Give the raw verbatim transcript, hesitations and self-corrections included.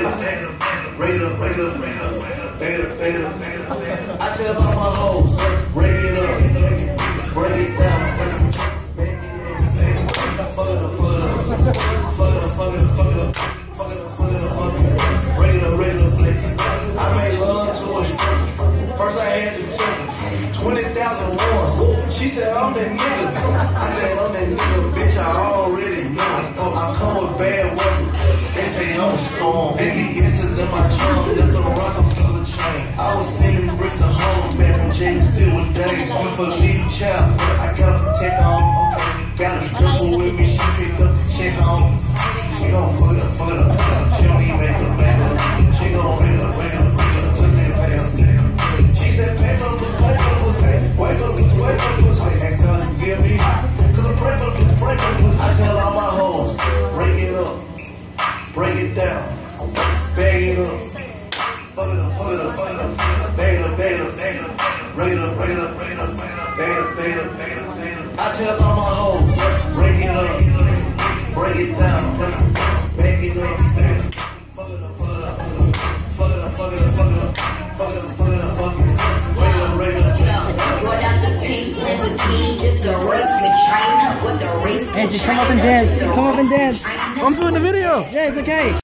I tell all my hoes, break it up, break it down. Fuck it up, fuck it up, fuck it up, fuck it up, fuck it up, fuck it up, fuck it up, fuck it up, break it up, break it up. I made love to a stripper. First I had to tip twenty thousand ones. She said I'm that nigga. I said I'm that nigga, bitch. I already know. I come with bad weather. They say I'm a storm. Biggie S's in my trunk. That's a Rockefeller chain. I was sending bricks to home back when Jay was still with Dave. I'm for lead child. I got to take on. Got a stripper with me. She picked up the chick home. She gon' fuck it up, fuck it up, fuck it up. She don't even make a man. She gon' pay up, pay up, pay up. Took me to pay up, pay up. She said pay for the pussy, pay for the pussy. Wait for the pussy, wait for the pussy. Ain't gonna give me hot. Cause I pray for the pussy, pray for the pussy. I tell all my hoes, break it up, break it down, bag it up. Fuck it up, fuck it up, fuck it up, fuck it up. Bag it up, bag it up, bag it up. Break it up, break it up, break it up, bag it up, bag it up, bag it up, bag it up. I tell all my hoes, break it up, break it down, bag it up, bag it up. Fuck it up, fuck it up, fuck it up, fuck it up, fuck it up, fuck it up, fuck it up, fuck it up. Break it up, break it up. Go down to Pink Lamborghini, just a race with China, with the race. Hey, just come up and dance. Come up and dance. I'm doing the video. Yeah, it's okay.